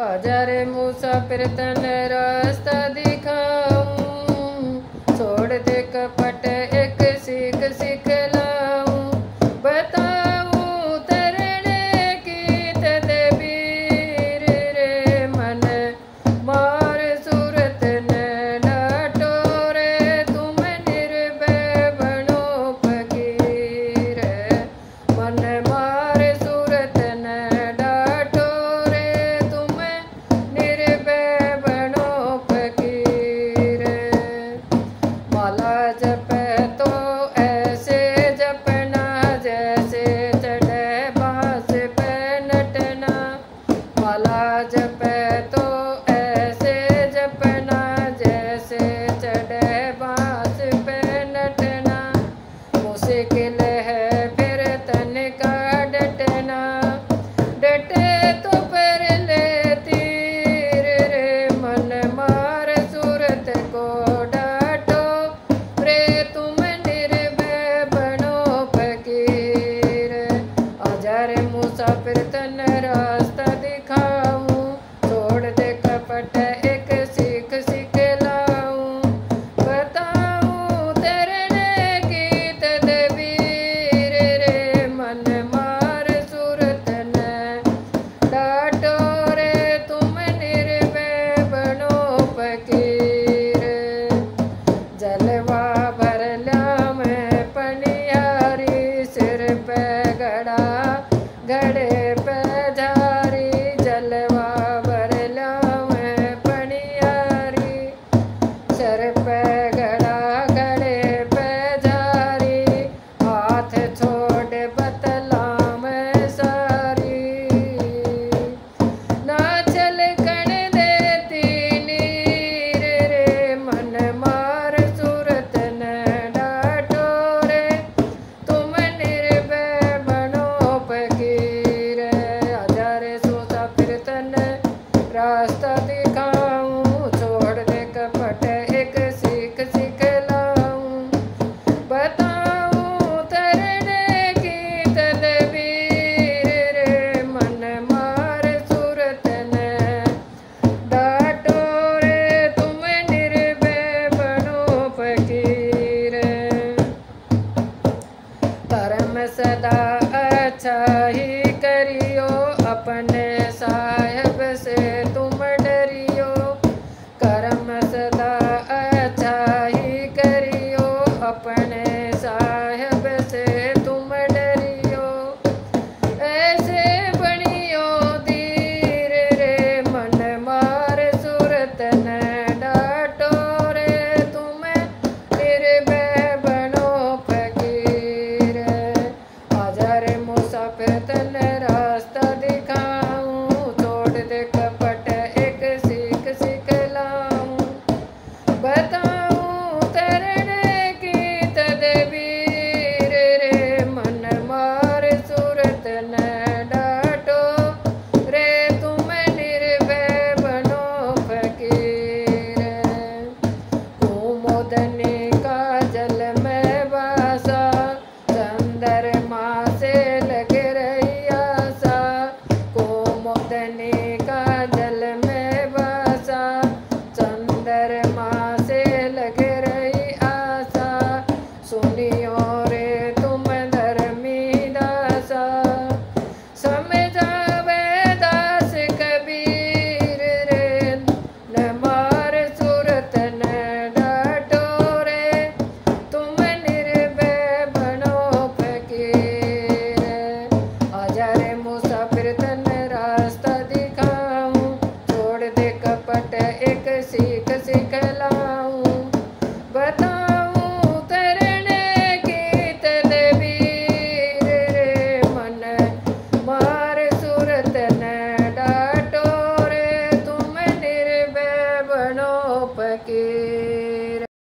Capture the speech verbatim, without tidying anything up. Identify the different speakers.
Speaker 1: आजा रे मुसाफिर तन रास्ता दिखाऊं, छोड़ दे कपट एक सीख सिखलाऊं, बताऊं तरने की तदबीर रे मन मार सूरत न डांटो रे, तुम निर्भय बनो फकीर, मन मार सूरत न डांटो रे, तुम निर्भय बनो फकीर। माला जपे तो ऐसे जपना जैसे चढ़े बांस पे नटना, माला जपे तो ऐसे जपना जैसे चढ़े बांस पे नटना, मुश्किल है फिर तन का डटना, डटे तो पर ले तीर रे, मन मार सूरत को डांटो रे, तुम निर्भय बनो फकीर। आजा रे मुसाफिर तन रास्ता दिखाऊं, छोड़ दे कपट एक सीख सिखलाऊं, बताऊं तरने की तदबीर रे, मन मार सूरत न डांटो रे, तुम निर्भय बनो फकीर। जलवा भर ल्या मैं पनियारी, सिर पे गड़ा घड़े पे झारी, जलवा भर ल्या मैं पनियारी, सिर पे गड़ा घड़े पे झारी, हाथ छोड़ बतला मैं सारी, ना चल कण देती नीर रे, मन मार सूरत न डांटो रे, तुम निर्भय बनो फकीर। आजा रे मुसाफिर तन रास्ता दिखाऊं, छोड़ दे कपट एक सीख सिखलाऊं, बताऊं तरने की तदबीर रे, मन मार सूरत न डांटो रे, तुम निर्भय बनो फकीर। कर्म सदा अच्छा ही करियो, अपने साहिब से तुम डरियो, कर्म सदा अच्छा ही करियो, अपने साहिब से तुम डरियो, ऐसे बनियो धीर रे, मन मार सूरत न डांटो रे, तुम निर्भय बनो फकीर। आजा रे मुसाफिर तन रास्ता दिखाऊं, छोड़ दे कपट एक सीख सिखलाऊं, बताऊं तरने की तदबीर रे, मन मार सूरत न डांटो रे, तुम निर्भय बनो फकीर। कुमुदनी का जल में बासा, चंद्रमा से लग रही आशा, कुमुदनी का